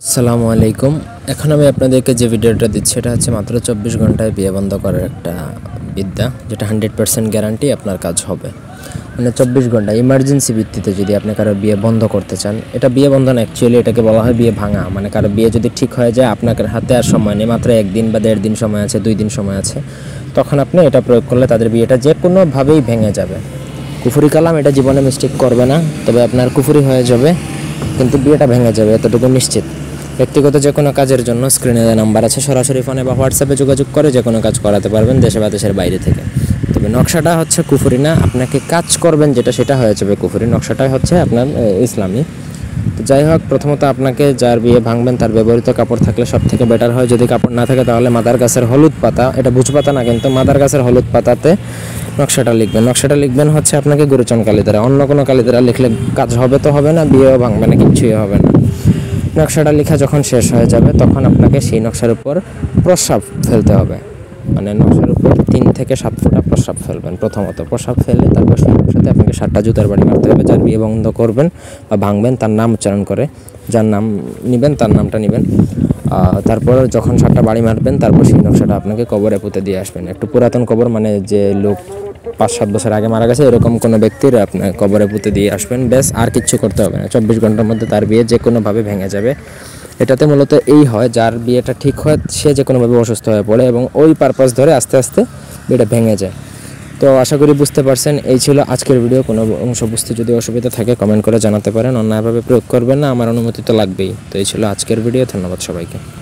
আসসালামু আলাইকুম। এখন আমি আপনাদেরকে যে ভিডিওটা দিচ্ছি এটা হচ্ছে মাত্র 24 ঘন্টায় বিয়ে বন্ধ করার একটা বিদ্যা, যেটা 100% গ্যারান্টি আপনার কাজ হবে। মানে 24 ঘন্টা ইমার্জেন্সি ভিত্তিতে যদি আপনি কারো বিয়ে বন্ধ করতে চান, এটা বিয়ে বন্ধন অ্যাকচুয়ালি এটাকে বলা হয় বিয়ে ভাঙা। মানে কারো বিয়ে যদি ঠিক হয়ে যায়, আপনার হাতে আর সময় নেই, মাত্র 1 দিন বা 1.5 দিন সময় আছে, 2 দিন সময় আছে, তখন আপনি এটা প্রয়োগ করলে তাদের বিয়েটা যে কোনোভাবেই ভেঙে যাবে। কুফরি কালাম এটা জীবনে মিস্টেক করবে না, তবে আপনার কুফরি হয়ে যাবে, কিন্তু বিয়েটা ভেঙে যাবে, এতটুকু নিশ্চিত। ব্যক্তিগত যে কোনো কাজের জন্য স্ক্রিনে নাম্বার আছে, সরাসরি ফোনে বা হোয়াটসঅ্যাপে যোগাযোগ করে যে কোনো কাজ করাতে পারবেন, দেশে বা দেশের বাইরে থেকে। তবে নকশাটা হচ্ছে কুফরি না, আপনাকে কাজ করবেন যেটা সেটা হয়ে যাবে কুফরি। নকশাটাই হচ্ছে আপনার ইসলামী। তো যাই হোক, প্রথমত আপনাকে যার বিয়ে ভাঙবেন তার ব্যবহৃত কাপড় থাকলে সব থেকে বেটার হয়। যদি কাপড় না থাকে তাহলে মাদার গাছের হলুদ পাতা, এটা ভুজ পাতা না কিন্তু মাদার গাছের হলুদ পাতাতে নকশাটা লিখবেন। নকশাটা লিখবেন হচ্ছে আপনাকে গুরুচন কালি দ্বারা, অন্য কোনো কালি দ্বারা লিখলে কাজ হবে তো হবে না, বিয়েও ভাঙবে না, কিচ্ছুই হবে না। নকশাটা লেখা যখন শেষ হয়ে যাবে তখন আপনাকে সেই নকশার উপর প্রস্রাব ফেলতে হবে। মানে নকশার উপর 3 থেকে 7 ফোঁটা প্রস্রাব ফেলবেন। প্রথমত প্রস্রাব ফেলে তারপর সেই নকশাতে আপনাকে 7টা জুতার বাড়ি মারতে হবে। যার বিয়ে বন্ধ করবেন বা ভাঙবেন তার নাম উচ্চারণ করে, যার নাম নেবেন তার নামটা নেবেন। তারপর যখন 7টা বাড়ি মারবেন তারপর সেই নকশাটা আপনাকে কবরে পুঁতে দিয়ে আসবেন। একটু পুরাতন কবর, মানে যে লোক 5-7 বছর আগে মারা গেছে এরকম কোনো ব্যক্তির আপনার কবরে পুঁতে দিয়ে আসবেন। ব্যাস, আর কিচ্ছু করতে হবে না। 24 ঘন্টার মধ্যে তার বিয়ে যে কোনোভাবে ভেঙে যাবে। এটাতে মূলত এই হয়, যার বিয়েটা ঠিক হয় সে যে কোনোভাবে অসুস্থ হয়ে পড়ে এবং ওই পারপাস ধরে আস্তে আস্তে বিয়েটা ভেঙে যায়। তো আশা করি বুঝতে পারছেন। এই ছিল আজকের ভিডিও। কোনো অংশ বুঝতে যদি অসুবিধা থাকে কমেন্ট করে জানাতে পারেন। অন্যায়ভাবে প্রয়োগ করবেন না, আমার অনুমতি তো লাগবেই। তো এই ছিল আজকের ভিডিও। ধন্যবাদ সবাইকে।